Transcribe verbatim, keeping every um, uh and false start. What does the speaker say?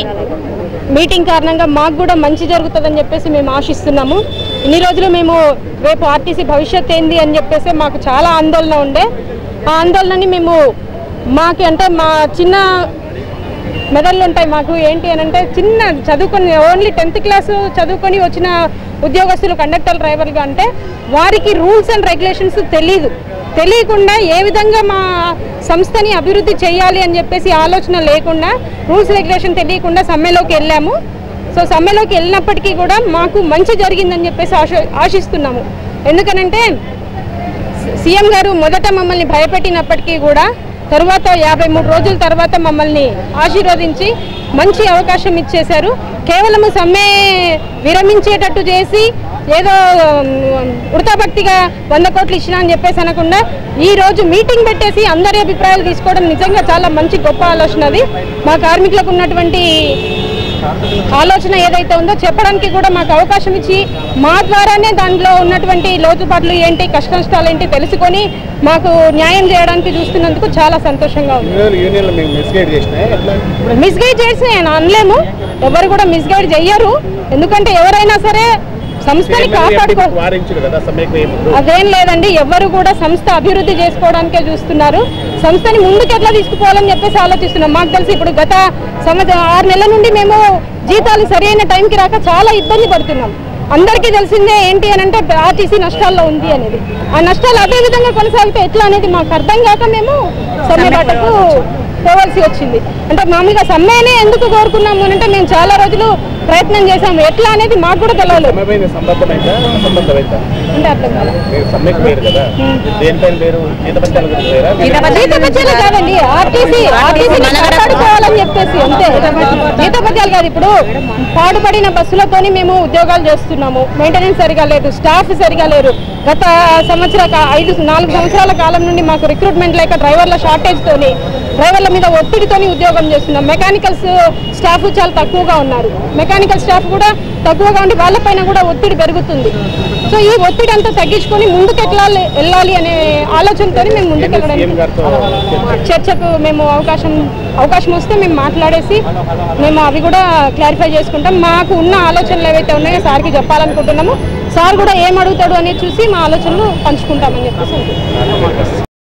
Meeting కారణంగా మాకు కూడా మంచి జరుగుతుందని చెప్పేసి మేము ఆశిస్తున్నాము. ఇన్ని రోజులు మేము రేపు ఆర్టీసీ భవిష్యత్ ఏంది అని చెప్పేసి మాకు చాలా ఆందోళన ఉండే. ఆ ఆందోళనని మేము మాకు అంటే మా చిన్న మెదళ్ళు ఉంటాయి మాకు ఏంటి అని అంటే చిన్న చదువుకొని ఓన్లీ టెన్త్ క్లాసు చదువుకొని వచ్చిన ఉద్యోగస్తులు కండక్టర్ డ్రైవర్గా అంటే వారికి రూల్స్ అండ్ రెగ్యులేషన్స్ తెలీదు. తెలియకుండా ఏ విధంగా మా సంస్థని అభివృద్ధి చేయాలి అని చెప్పేసి ఆలోచన లేకుండా రూల్స్ రెగ్యులేషన్ తెలియకుండా సమ్మెలోకి వెళ్ళాము. సో సమ్మెలోకి వెళ్ళినప్పటికీ కూడా మాకు మంచి జరిగిందని చెప్పేసి ఆశ ఆశిస్తున్నాము. ఎందుకనంటే సీఎం గారు మొదట మమ్మల్ని భయపెట్టినప్పటికీ కూడా తర్వాత యాభై మూడు రోజుల తర్వాత మమ్మల్ని ఆశీర్వదించి మంచి అవకాశం ఇచ్చేశారు. కేవలము సమ్మె విరమించేటట్టు చేసి ఏదో వృతాభక్తిగా వంద కోట్లు ఇచ్చినా అని చెప్పేసి అనకుండా ఈరోజు మీటింగ్ పెట్టేసి అందరి అభిప్రాయాలు తీసుకోవడం నిజంగా చాలా మంచి గొప్ప ఆలోచన. అది మా కార్మికులకు ఉన్నటువంటి ఆలోచన ఏదైతే ఉందో చెప్పడానికి కూడా మాకు అవకాశం ఇచ్చి మా ద్వారానే దాంట్లో ఉన్నటువంటి లోతుపాట్లు ఏంటి కష్ట నష్టాలు ఏంటి తెలుసుకొని మాకు న్యాయం చేయడానికి చూస్తున్నందుకు చాలా సంతోషంగా ఉంది. మిస్గైడ్ చేసిన అనలేము, ఎవరు కూడా మిస్గైడ్ చెయ్యరు. ఎందుకంటే ఎవరైనా సరే సంస్థని కాపాడుకో అదేం లేదండి. ఎవరు కూడా సంస్థ అభివృద్ధి చేసుకోవడానికే చూస్తున్నారు. సంస్థని ముందుకు ఎట్లా తీసుకుపోవాలని చెప్పేసి ఆలోచిస్తున్నాం. మాకు తెలిసి ఇప్పుడు గత సంవత్సరం ఆరు నెలల నుండి మేము జీతాలు సరైన టైంకి రాక చాలా ఇబ్బంది పడుతున్నాం. అందరికీ తెలిసిందే ఏంటి అని అంటే ఆర్టీసీ నష్టాల్లో ఉంది అనేది. ఆ నష్టాలు అదే విధంగా కొనసాగితే ఎట్లా అనేది మాకు అర్థం కాక మేము సమ్మె బాటకు పోవాల్సి వచ్చింది. అంటే మామూలుగా సమ్మెనే ఎందుకు కోరుకున్నాము అంటే మేము చాలా రోజులు ప్రయత్నం చేశాము. ఎట్లా అనేది మాకు కూడా తెలియదు. అంటే అర్థం కాదు జీతపత్యాలు కాదండి, ఆర్టీసీ ఆర్టీసీని కాపాడుకోవాలని చెప్పేసి అంతే. జీతపత్యాలు కాదు. ఇప్పుడు పాటుపడిన బస్సులతోని మేము ఉద్యోగాలు చేస్తున్నాము. మెయింటెనెన్స్ సరిగా లేదు, స్టాఫ్ సరిగా లేరు. గత సంవత్సర ఐదు నాలుగు సంవత్సరాల కాలం నుండి మాకు రిక్రూట్మెంట్ లేక డ్రైవర్ల షార్టేజ్ తోని డ్రైవర్ల మీద ఒత్తిడితోని ఉద్యోగం చేస్తున్నాం. మెకానికల్స్ స్టాఫ్ చాలా తక్కువగా ఉన్నారు. మెకానికల్ స్టాఫ్ కూడా తక్కువగా ఉండి వాళ్ళపైన కూడా ఒత్తిడి పెరుగుతుంది. సో ఈ ఒత్తిడి అంతా తగ్గించుకొని ముందుకు ఎట్లా వెళ్ళాలి అనే ఆలోచనతో మేము ముందుకు వెళ్ళడానికి చర్చకు మేము అవకాశం అవకాశం వస్తే మేము మాట్లాడేసి మేము అవి కూడా క్లారిఫై చేసుకుంటాం. మాకు ఉన్న ఆలోచనలు ఏవైతే ఉన్నాయో సార్కి చెప్పాలనుకుంటున్నాము. సార్ కూడా ఏం అడుగుతాడు అనేది చూసి మా ఆలోచనలు పంచుకుంటామని చెప్పేసి.